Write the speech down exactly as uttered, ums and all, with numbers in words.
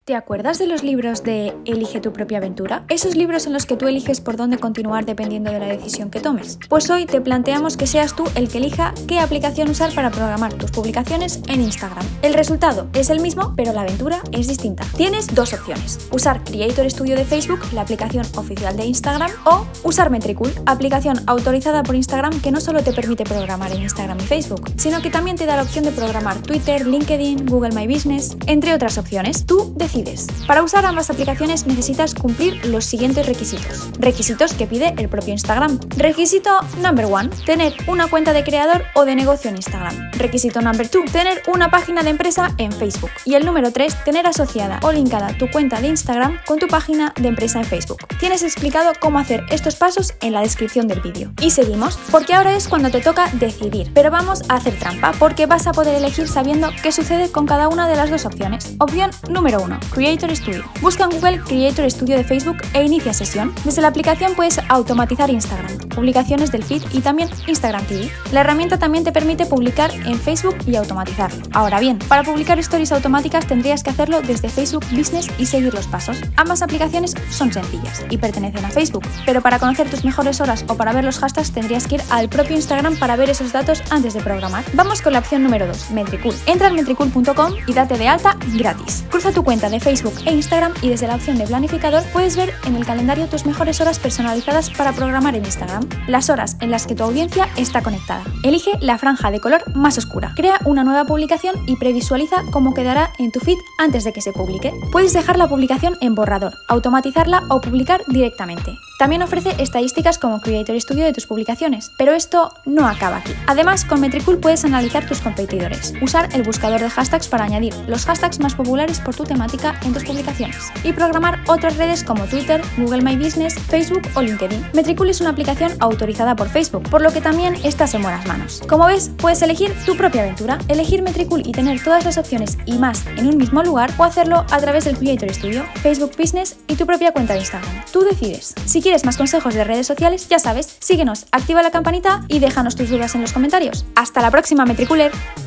¿Te acuerdas de los libros de Elige tu propia aventura? Esos libros en los que tú eliges por dónde continuar dependiendo de la decisión que tomes. Pues hoy te planteamos que seas tú el que elija qué aplicación usar para programar tus publicaciones en Instagram. El resultado es el mismo, pero la aventura es distinta. Tienes dos opciones: usar Creator Studio de Facebook, la aplicación oficial de Instagram, o usar Metricool, aplicación autorizada por Instagram que no solo te permite programar en Instagram y Facebook, sino que también te da la opción de programar Twitter, LinkedIn, Google My Business, entre otras opciones. Tú decides. Para usar ambas aplicaciones necesitas cumplir los siguientes requisitos. Requisitos que pide el propio Instagram. Requisito number one, tener una cuenta de creador o de negocio en Instagram. Requisito number two, tener una página de empresa en Facebook. Y el número tres, tener asociada o linkada tu cuenta de Instagram con tu página de empresa en Facebook. Tienes explicado cómo hacer estos pasos en la descripción del vídeo. Y seguimos, porque ahora es cuando te toca decidir. Pero vamos a hacer trampa, porque vas a poder elegir sabiendo qué sucede con cada una de las dos opciones. Opción número uno. Creator Studio. Busca en Google Creator Studio de Facebook e inicia sesión. Desde la aplicación puedes automatizar Instagram, publicaciones del feed y también Instagram T V. La herramienta también te permite publicar en Facebook y automatizarlo. Ahora bien, para publicar stories automáticas tendrías que hacerlo desde Facebook Business y seguir los pasos. Ambas aplicaciones son sencillas y pertenecen a Facebook, pero para conocer tus mejores horas o para ver los hashtags tendrías que ir al propio Instagram para ver esos datos antes de programar. Vamos con la opción número dos, Metricool. Entra en metricool punto com y date de alta gratis. Cruza tu cuenta de Facebook e Instagram y desde la opción de planificador puedes ver en el calendario tus mejores horas personalizadas para programar en Instagram, las horas en las que tu audiencia está conectada. Elige la franja de color más oscura. Crea una nueva publicación y previsualiza cómo quedará en tu feed antes de que se publique. Puedes dejar la publicación en borrador, automatizarla o publicar directamente. También ofrece estadísticas como Creator Studio de tus publicaciones, pero esto no acaba aquí. Además, con Metricool puedes analizar tus competidores, usar el buscador de hashtags para añadir los hashtags más populares por tu temática en tus publicaciones y programar otras redes como Twitter, Google My Business, Facebook o LinkedIn. Metricool es una aplicación autorizada por Facebook, por lo que también estás en buenas manos. Como ves, puedes elegir tu propia aventura, elegir Metricool y tener todas las opciones y más en un mismo lugar, o hacerlo a través del Creator Studio, Facebook Business y tu propia cuenta de Instagram. Tú decides. Si quieres más consejos de redes sociales, ya sabes, síguenos, activa la campanita y déjanos tus dudas en los comentarios. ¡Hasta la próxima, Metricooler!